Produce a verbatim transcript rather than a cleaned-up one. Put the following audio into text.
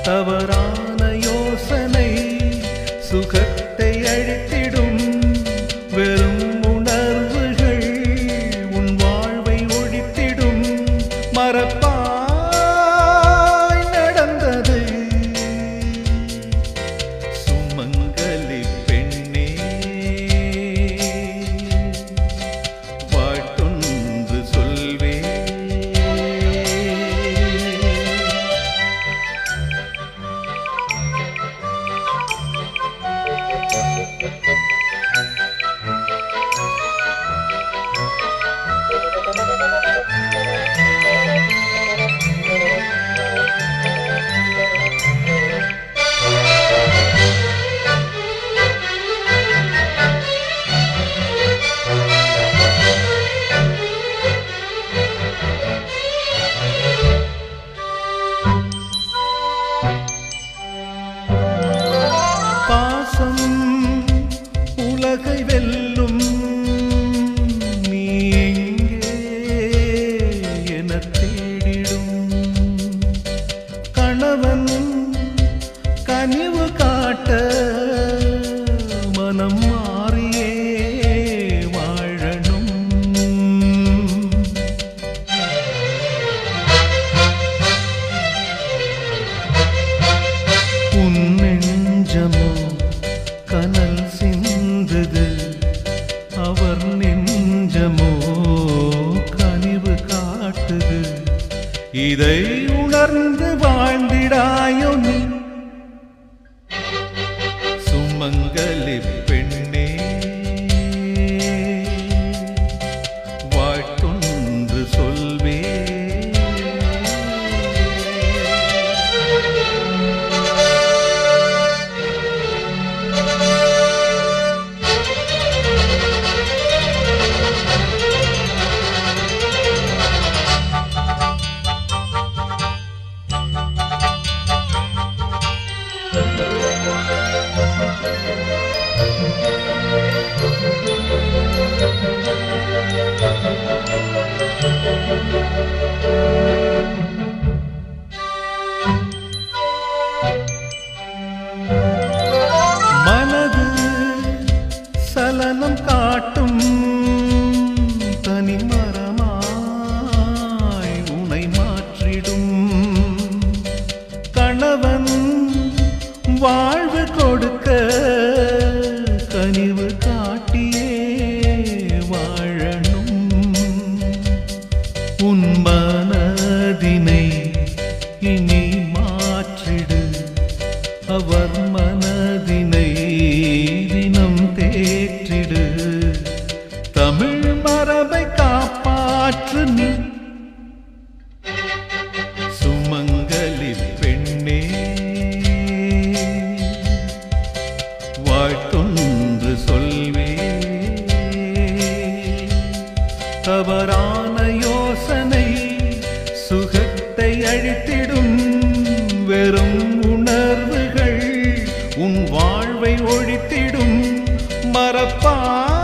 தவறான யோசனை சுகத்தை அழித்திடும் வெறும் உணர்வுகள் உன் வாழ்வை ஒழித்திடும் மறப்பாய் நடந்தது சுமங்கலி பெண்ணே வாழ்த்தொன்று சொல்வே பாசம் உலகை வெல்லும் நீ எங்கே என தேடிடும் கணவன் கனிவு காட்ட மனம் மாறியே வாழணும் உன் நெஞ்சமோ கனல் சிந்தது அவர் நெஞ்சமோ கனிவு காட்டுது இதை உணர்ந்து வாழ்ந்திடாயோ நீ சுமங்கலி பெண்ணே வாழ்த்தொன்று சொல்வே மனது சலனம் காட்டும் தனிமரமாய் உனை மாற்றிடும் கணவன் வாழ்வு கொடுக்க கனிவு காட்டியே வாழணும் உன் மனதினை இனி மாற்றிடு அவர் மனதினை தினம் தேற்றிடு தமிழ் மரபை காப்பாற்று நீ சுமங்கலி பெண்ணே வாழ்த்தொன்று சொல்வே தவறான யோசனை சுகத்தை அழித்திடும் வெறும் உணர்வுகள் உன் வாழ்வை ஒழித்திடும் மறப்பா